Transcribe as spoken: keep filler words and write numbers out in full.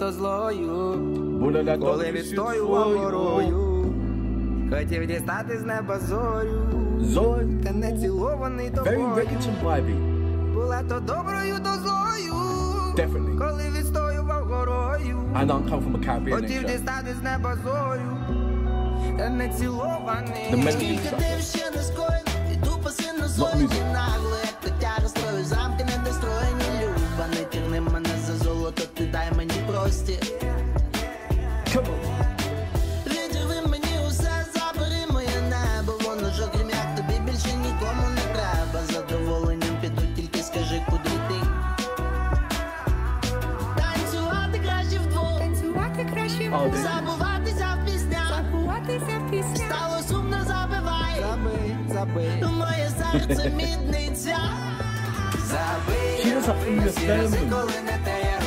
то злою, Була на коли тобі відстоював свою горою, хотів дістати з неба зорю, Зорь. та не цілований Very тобою. rich and vibey. Була то доброю, то злою, Definitely. коли відстоював горою, I know I'm coming from a Caribbean хотів nation. дістати з неба зорю, та не цілований. The melody Скільки structure. ти ще не скоїв, і тупо сильно Not злої, music. нагло, як котя розстрою, замки недостроєні, люба, не тягни мене за золото, ти дай мені простір. Come on. Відірви мені усе, забери моє небо, воно ж окрім як тобі більше нікому не треба. Задоволенням піду, тільки скажи, куди ти. Танцювати краще вдвох, Танцювати краще Oh, this is- забуватися в піснях, забуватися в піснях. стало сумно, забивай, Забий, забий, моє серце мідниця. забий, She does that from the всі рази, film. коли не те я